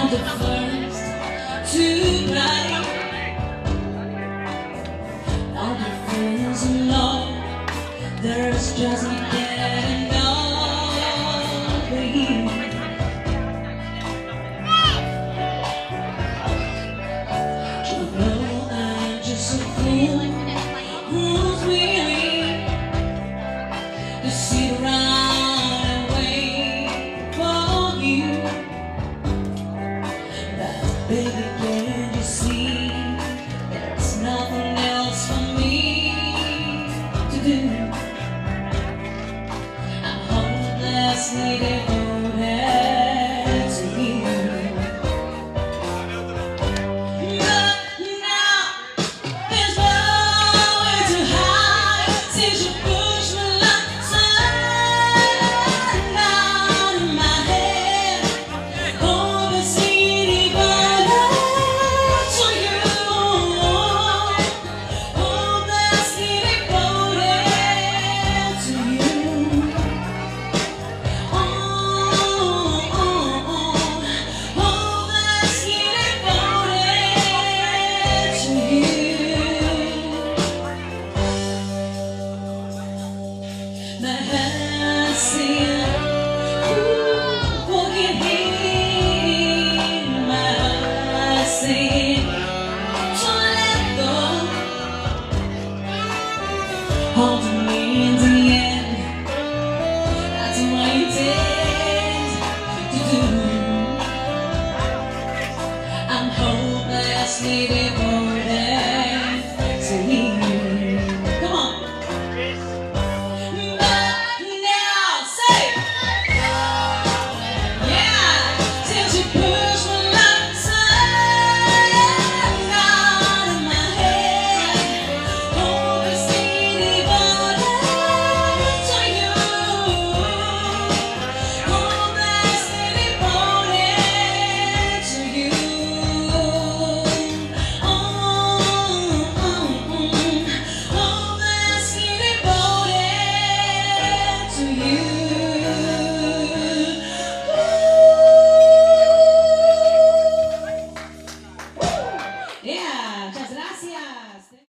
not the first to cry. All the friends in love, there's just not getting over you. You know I'm just a fool who's weary to sit around and wait for you. But baby, can't you see there's nothing else for me to do? I'm hopelessly devoted to you. But now there's nowhere to hide since you pushed me like sunlight in my head. Hopelessly devoted to you. Hopelessly devoted to you. Hopelessly devoted to you. My heart sing, forgive me. My heart sing, so let go. Hold me in the end. That's what you intend to do. I'm hopelessly